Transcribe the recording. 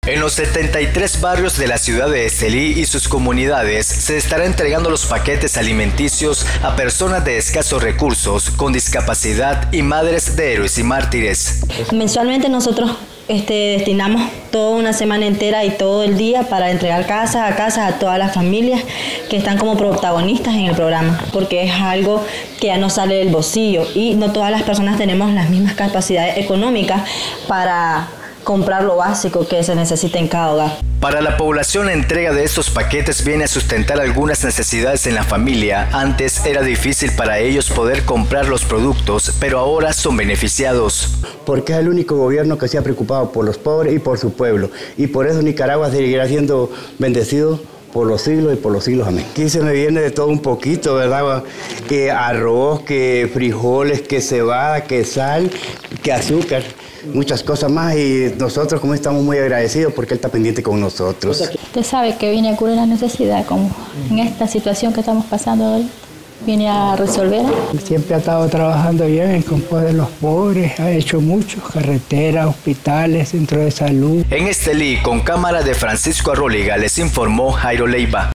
En los 73 barrios de la ciudad de Estelí y sus comunidades se estará entregando los paquetes alimenticios a personas de escasos recursos, con discapacidad y madres de héroes y mártires. Mensualmente nosotros destinamos toda una semana entera y todo el día para entregar casa a todas las familias que están como protagonistas en el programa, porque es algo que ya no sale del bolsillo y no todas las personas tenemos las mismas capacidades económicas para comprar lo básico que se necesita en cada hogar. Para la población, la entrega de estos paquetes viene a sustentar algunas necesidades en la familia. Antes era difícil para ellos poder comprar los productos, pero ahora son beneficiados. Porque es el único gobierno que se ha preocupado por los pobres y por su pueblo. Y por eso Nicaragua seguirá siendo bendecido por los siglos y por los siglos. Amén. Aquí se me viene de todo un poquito, ¿verdad? Que arroz, que frijoles, que cebada, que sal, que azúcar. Muchas cosas más, y nosotros como estamos muy agradecidos porque él está pendiente con nosotros. Usted sabe que viene a cubrir la necesidad, como en esta situación que estamos pasando hoy, viene a resolver. Siempre ha estado trabajando bien en pos de los pobres, ha hecho muchos, carreteras, hospitales, centros de salud. En Estelí, con cámara de Francisco Arróliga, les informó Jairo Leiva.